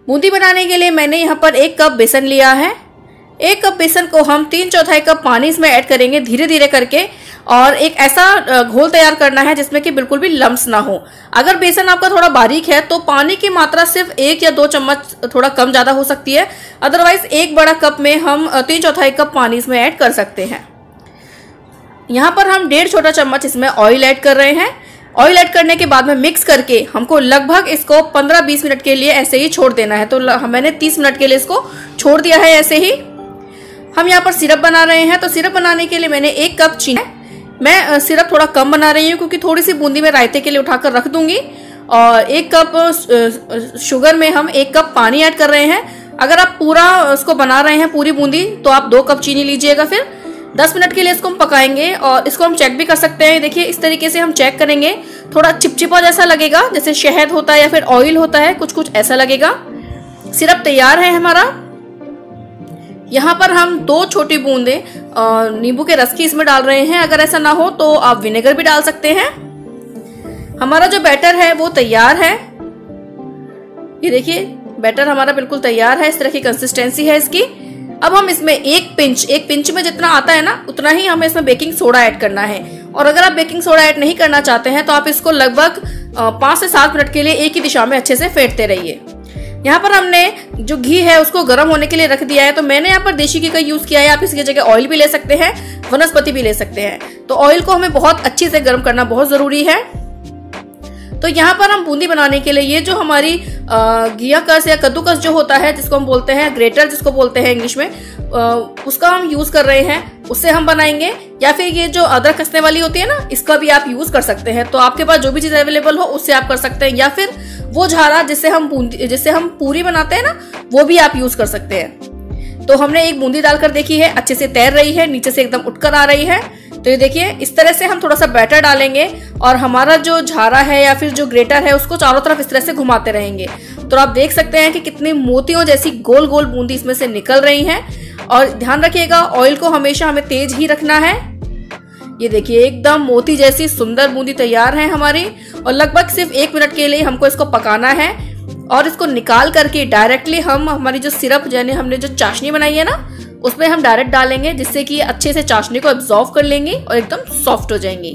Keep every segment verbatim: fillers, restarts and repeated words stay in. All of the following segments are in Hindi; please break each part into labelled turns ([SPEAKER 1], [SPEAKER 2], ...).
[SPEAKER 1] बूंदी बनाने के लिए मैंने यहाँ पर एक कप बेसन लिया है। एक कप बेसन को हम तीन चौथाई कप पानी इसमें ऐड करेंगे धीरे धीरे करके, और एक ऐसा घोल तैयार करना है जिसमें कि बिल्कुल भी लम्स ना हो। अगर बेसन आपका थोड़ा बारीक है तो पानी की मात्रा सिर्फ एक या दो चम्मच थोड़ा कम ज़्यादा हो सकती है, अदरवाइज एक बड़ा कप में हम तीन चौथाई कप पानी इसमें ऐड कर सकते हैं। यहाँ पर हम डेढ़ छोटा चम्मच इसमें ऑयल ऐड कर रहे हैं। ऑयल ऐड करने के बाद में मिक्स करके हमको लगभग इसको पंद्रह बीस मिनट के लिए ऐसे ही छोड़ देना है। तो मैंने तीस मिनट के लिए इसको छोड़ दिया है। ऐसे ही हम यहाँ पर सिरप बना रहे हैं। तो सिरप बनाने के लिए मैंने एक कप चीनी, मैं सिरप थोड़ा कम बना रही हूँ क्योंकि थोड़ी सी बूंदी में रायते के लिए उठाकर रख दूंगी। और एक कप शुगर में हम एक कप पानी ऐड कर रहे हैं। अगर आप पूरा उसको बना रहे हैं पूरी बूंदी तो आप दो कप चीनी लीजिएगा। फिर दस मिनट के लिए इसको हम पकाएंगे और इसको हम चेक भी कर सकते हैं। देखिए इस तरीके से हम चेक करेंगे, थोड़ा चिपचिपा जैसा लगेगा, जैसे शहद होता है या फिर ऑयल होता है, कुछ कुछ ऐसा लगेगा। सिरप तैयार है हमारा। यहाँ पर हम दो छोटी बूंदे नींबू के रस की इसमें डाल रहे हैं। अगर ऐसा ना हो तो आप विनेगर भी डाल सकते हैं। हमारा जो बैटर है वो तैयार है। ये देखिए बैटर हमारा बिल्कुल तैयार है, इस तरह की कंसिस्टेंसी है इसकी। अब हम इसमें एक पिंच एक पिंच में जितना आता है ना उतना ही हमें इसमें बेकिंग सोडा ऐड करना है। और अगर आप बेकिंग सोडा ऐड नहीं करना चाहते हैं तो आप इसको लगभग पाँच से सात मिनट के लिए एक ही दिशा में अच्छे से फेंटते रहिए। यहाँ पर हमने जो घी है उसको गर्म होने के लिए रख दिया है। तो मैंने यहाँ पर देशी घी का यूज किया है। आप इसकी जगह ऑयल भी ले सकते हैं, वनस्पति भी ले सकते हैं। तो ऑयल को हमें बहुत अच्छे से गर्म करना बहुत जरूरी है। तो यहाँ पर हम बूंदी बनाने के लिए ये जो हमारी घिया कस या कद्दूकस जो होता है, जिसको हम बोलते हैं ग्रेटर जिसको बोलते हैं इंग्लिश में, आ, उसका हम यूज कर रहे हैं। उससे हम बनाएंगे, या फिर ये जो अदरक कसने वाली होती है ना, इसका भी आप यूज कर सकते हैं। तो आपके पास जो भी चीज अवेलेबल हो उससे आप कर सकते हैं, या फिर वो झारा जिससे हम बूंदी जिससे हम पूरी बनाते हैं ना, वो भी आप यूज कर सकते हैं। तो हमने एक बूंदी डालकर देखी है, अच्छे से तैर रही है, नीचे से एकदम उठकर आ रही है। तो ये देखिए इस तरह से हम थोड़ा सा बैटर डालेंगे और हमारा जो झारा है या फिर जो ग्रेटर है उसको चारों तरफ इस तरह से घुमाते रहेंगे। तो आप देख सकते हैं कि कितनी मोतियों जैसी गोल गोल बूंदी इसमें से निकल रही हैं। और ध्यान रखिएगा ऑयल को हमेशा हमें तेज ही रखना है। ये देखिए एकदम मोती जैसी सुंदर बूंदी तैयार है हमारी। और लगभग सिर्फ एक मिनट के लिए हमको इसको पकाना है। और इसको निकाल करके डायरेक्टली हम हमारी जो सिरप यानी हमने जो चाशनी बनाई है ना, उसमें हम डायरेक्ट डालेंगे, जिससे कि अच्छे से चाशनी को एब्जॉर्व कर लेंगी और एकदम सॉफ्ट हो जाएंगी।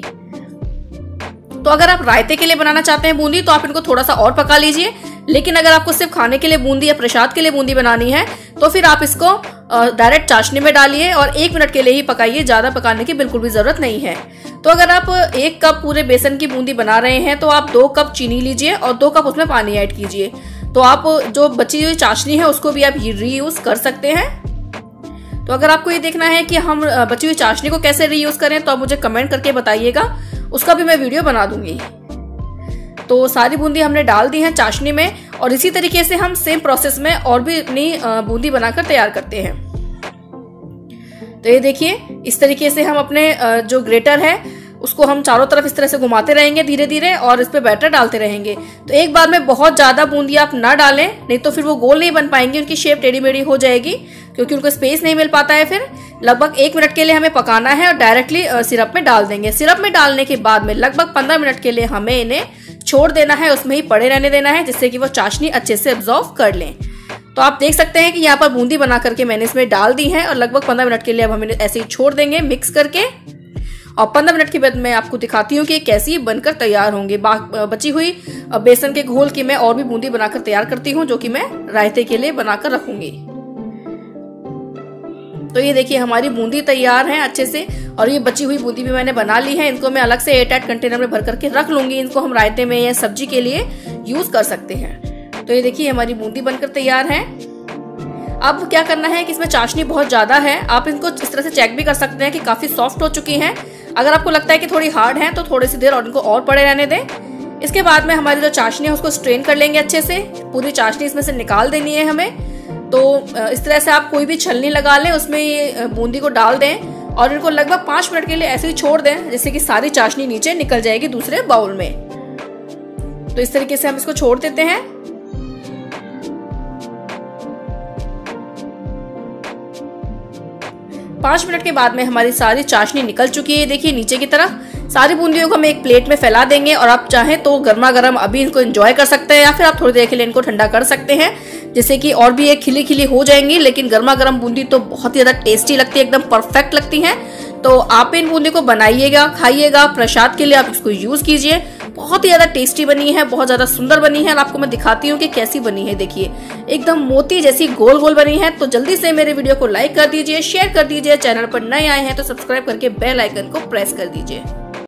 [SPEAKER 1] तो अगर आप रायते के लिए बनाना चाहते हैं बूंदी तो आप इनको थोड़ा सा और पका लीजिए। लेकिन अगर आपको सिर्फ खाने के लिए बूंदी या प्रसाद के लिए बूंदी बनानी है तो फिर आप इसको डायरेक्ट चाशनी में डालिए और एक मिनट के लिए ही पकाइए, ज्यादा पकाने की बिल्कुल भी जरूरत नहीं है। तो अगर आप एक कप पूरे बेसन की बूंदी बना रहे हैं तो आप दो कप चीनी लीजिए और दो कप उसमें पानी ऐड कीजिए। तो आप जो बची हुई चाशनी है उसको भी आप रीयूज कर सकते हैं। तो अगर आपको ये देखना है कि हम बची हुई चाशनी को कैसे रीयूज करें तो आप मुझे कमेंट करके बताइएगा, उसका भी मैं वीडियो बना दूंगी। तो सारी बूंदी हमने डाल दी है चाशनी में और इसी तरीके से हम सेम प्रोसेस में और भी अपनी बूंदी बनाकर तैयार करते हैं। तो ये देखिए इस तरीके से हम अपने जो ग्रेटर है उसको हम चारों तरफ इस तरह से घुमाते रहेंगे धीरे धीरे और इस पे बैटर डालते रहेंगे। तो एक बार में बहुत ज्यादा बूंदी आप ना डालें, नहीं तो फिर वो गोल नहीं बन पाएंगी, उनकी शेप टेढ़ी मेढ़ी हो जाएगी क्योंकि उनको स्पेस नहीं मिल पाता है। फिर लगभग एक मिनट के लिए हमें पकाना है और डायरेक्टली सिरप में डाल देंगे। सिरप में डालने के बाद में लगभग पंद्रह मिनट के लिए हमें इन्हें छोड़ देना है, उसमें ही पड़े रहने देना है, जिससे कि वो चाशनी अच्छे से एब्जॉर्व कर लें। तो आप देख सकते हैं कि यहाँ पर बूंदी बना करके मैंने इसमें डाल दी है और लगभग पंद्रह मिनट के लिए अब हम इन्हें ऐसे ही छोड़ देंगे मिक्स करके। और पंद्रह मिनट के बाद मैं आपको दिखाती हूँ कि कैसी बनकर तैयार होंगे। बची हुई बेसन के घोल की मैं और भी बूंदी बनाकर तैयार करती हूँ, जो कि मैं रायते के लिए बनाकर रखूंगी। तो ये देखिए हमारी बूंदी तैयार है अच्छे से, और ये बची हुई बूंदी भी मैंने बना ली है। इनको मैं अलग से एयर टाइट कंटेनर में भर करके रख लूंगी। इनको हम रायते में या सब्जी के लिए यूज कर सकते हैं। तो ये देखिए हमारी बूंदी बनकर तैयार है। अब क्या करना है कि इसमें चाशनी बहुत ज्यादा है, आप इनको इस तरह से चेक भी कर सकते हैं कि काफी सॉफ्ट हो चुकी हैं। अगर आपको लगता है कि थोड़ी हार्ड है तो थोड़ी सी देर और इनको और पड़े रहने दें। इसके बाद में हमारी जो चाशनी है उसको स्ट्रेन कर लेंगे अच्छे से, पूरी चाशनी इसमें से निकाल देनी है हमें। तो इस तरह से आप कोई भी छलनी लगा लें, उसमें ये बूंदी को डाल दें और इनको लगभग पांच मिनट के लिए ऐसे ही छोड़ दें, जिससे कि सारी चाशनी नीचे निकल जाएगी दूसरे बाउल में। तो इस तरीके से हम इसको छोड़ देते हैं। पांच मिनट के बाद में हमारी सारी चाशनी निकल चुकी है। देखिए नीचे की तरफ सारी बूंदियों को हम एक प्लेट में फैला देंगे और आप चाहें तो गर्मा गर्म अभी इनको एंजॉय कर सकते हैं या फिर आप थोड़ी देर के लिए इनको ठंडा कर सकते हैं, जैसे कि और भी एक खिली खिली हो जाएंगी, लेकिन गर्मा गर्म बूंदी तो बहुत ही ज्यादा टेस्टी लगती है, एकदम परफेक्ट लगती है। तो आप इन बूंदी को बनाइएगा, खाइएगा, प्रसाद के लिए आप इसको यूज कीजिए। बहुत ही ज्यादा टेस्टी बनी है, बहुत ज्यादा सुंदर बनी है। और आपको मैं दिखाती हूँ कि कैसी बनी है। देखिए एकदम मोती जैसी गोल गोल बनी है। तो जल्दी से मेरे वीडियो को लाइक कर दीजिए, शेयर कर दीजिए। चैनल पर नए आए हैं तो सब्सक्राइब करके बेल आइकन को प्रेस कर दीजिए।